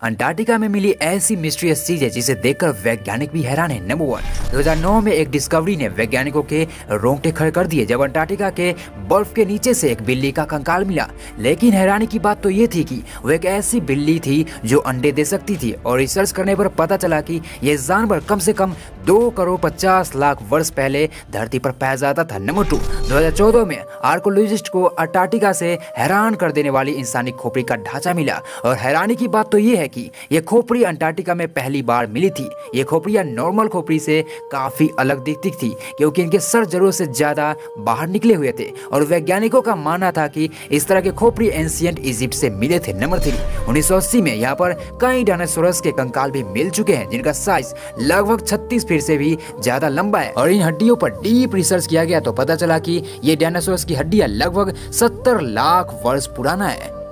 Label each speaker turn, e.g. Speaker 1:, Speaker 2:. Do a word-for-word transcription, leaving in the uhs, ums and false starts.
Speaker 1: Antarctica में मिली ऐसी mysterious चीज है जिसे देखकर वैज्ञानिक भी हैरान है। नंबर वन, दो हज़ार नौ में एक डिस्कवरी ने वैज्ञानिकों के रोंगटे खड़े कर दिए जब अंटार्कटिका के बर्फ के नीचे से एक बिल्ली का कंकाल मिला। लेकिन हैरानी की बात तो ये थी कि वो एक ऐसी बिल्ली थी जो अंडे दे सकती थी और रिसर्च करने पर पता चला कि यह जानवर कम से कम दो करोड़ पचास लाख वर्ष पहले धरती पर पाया जाता था। नंबर टू, दो हज़ार चौदह में आर्कोलॉजिस्ट को अंटार्कटिका से हैरान कर देने वाली इंसानी खोपड़ी का ढांचा मिला और हैरानी की बात तो ये है कि ये खोपड़ी अंटार्कटिका में पहली बार मिली थी। ये खोपड़ियां नॉर्मल खोपड़ी से काफी अलग दिखती थी क्योंकि इनके सर जरूरत से ज्यादा बाहर निकले हुए थे और वैज्ञानिकों का मानना था कि इस तरह के खोपड़ी एंशिएंट इजिप्ट से मिले थे। नंबर थ्री, उन्नीस सौ अस्सी में यहाँ पर कई डायनासोरस के कंकाल भी मिल चुके हैं जिनका साइज लगभग छत्तीस फीट से भी ज्यादा लंबा है और इन हड्डियों पर डीप रिसर्च किया गया तो पता चला कि ये डायनासोरस की हड्डियां लगभग सत्तर लाख वर्ष पुराना है।